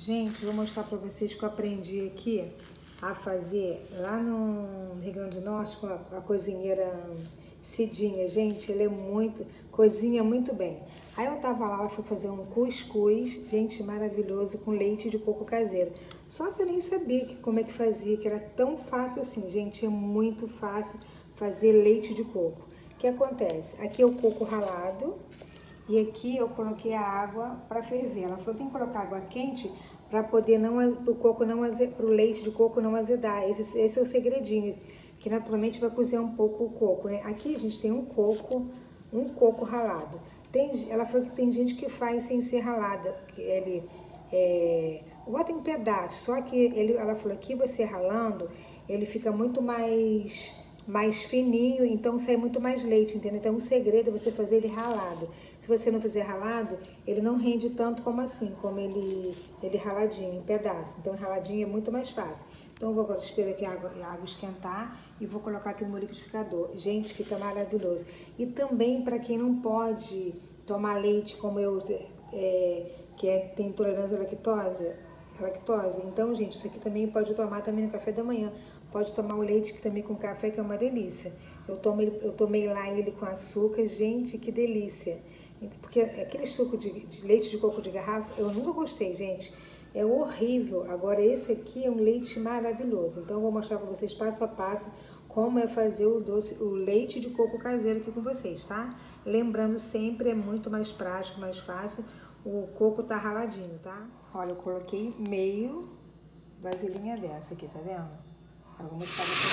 Gente, vou mostrar para vocês que eu aprendi aqui a fazer lá no Rio Grande do Norte com a cozinheira Cidinha. Gente, ela cozinha muito bem. Aí eu tava lá, ela foi fazer um cuscuz, gente, maravilhoso, com leite de coco caseiro. Só que eu nem sabia como é que fazia, que era tão fácil assim, gente, é muito fácil fazer leite de coco. O que acontece? Aqui é o coco ralado e aqui eu coloquei a água para ferver. Ela falou que tem que colocar água quente para poder pro leite de coco não azedar. Esse é o segredinho, que naturalmente vai cozinhar um pouco o coco, né? Aqui a gente tem um coco ralado. Ela falou que tem gente que faz sem ser ralada, que ele bota em pedaços, só que ela falou que você ralando, ele fica muito mais fininho, então sai muito mais leite, entendeu? Então o segredo é você fazer ele ralado. Se você não fizer ralado, ele não rende tanto como assim, como ele raladinho, em pedaço. Então raladinho é muito mais fácil. Então eu vou agora esperar aqui a água esquentar e vou colocar aqui no meu liquidificador. Gente, fica maravilhoso. E também para quem não pode tomar leite como eu, tem intolerância à lactose. Então, gente, isso aqui também pode tomar também no café da manhã. Pode tomar o leite também com café, que é uma delícia. Eu tomei lá ele com açúcar, gente, que delícia. Porque aquele suco de leite de coco de garrafa, eu nunca gostei, gente. É horrível. Agora esse aqui é um leite maravilhoso. Então eu vou mostrar para vocês passo a passo como é fazer o leite de coco caseiro aqui com vocês, tá? Lembrando sempre, é muito mais prático, mais fácil. O coco tá raladinho, tá? Olha, eu coloquei meio vasilhinha dessa aqui, tá vendo? Agora vou mostrar pra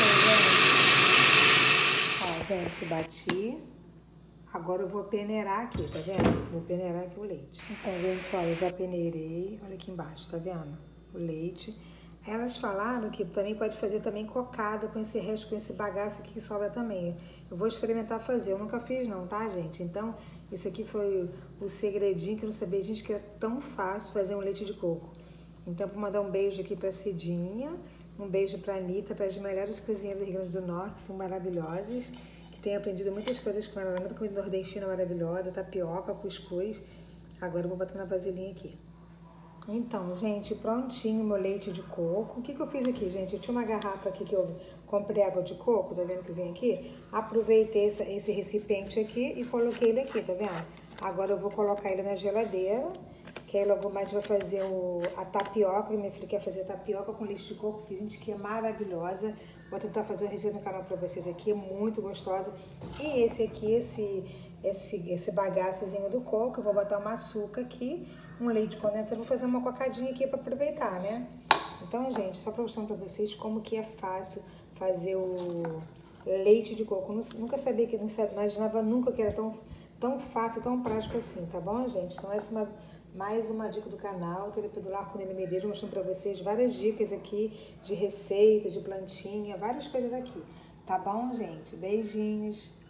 vocês. Ó, gente, bati. Agora eu vou peneirar aqui, tá vendo? Vou peneirar aqui o leite. Então, gente, olha, eu já peneirei. Olha aqui embaixo, tá vendo? O leite. Elas falaram que também pode fazer também cocada com esse resto, com esse bagaço aqui que sobra também. Eu vou experimentar fazer. Eu nunca fiz não, tá, gente? Então, isso aqui foi o segredinho que eu não sabia, gente, que é tão fácil fazer um leite de coco. Então, vou mandar um beijo aqui pra Cidinha. Um beijo pra Anitta, para as melhores cozinheiras do Rio Grande do Norte, que são maravilhosas. Tenho aprendido muitas coisas com ela, muita comida nordestina maravilhosa, tapioca, cuscuz. Agora eu vou botar na vasilhinha aqui. Então, gente, prontinho o meu leite de coco. O que eu fiz aqui, gente? Eu tinha uma garrafa aqui que eu comprei água de coco, tá vendo que vem aqui? Aproveitei esse recipiente aqui e coloquei ele aqui, tá vendo? Agora eu vou colocar ele na geladeira, que aí logo mais vai fazer a tapioca. Minha filha quer fazer tapioca com leite de coco, que gente, que é maravilhosa. Vou tentar fazer uma receita no canal pra vocês aqui, é muito gostosa. E esse aqui, esse bagaçozinho do coco, eu vou botar um açúcar aqui, um leite condensado, vou fazer uma cocadinha aqui pra aproveitar, né? Então, gente, só pra mostrar pra vocês como que é fácil fazer o leite de coco. Nunca sabia, não imaginava nunca que era tão fácil, tão prático assim, tá bom, gente? Então, essa é mais uma dica do canal, Terapia do Lar com Nele Medeiros, mostrando pra vocês várias dicas aqui de receita, de plantinha, várias coisas aqui. Tá bom, gente? Beijinhos!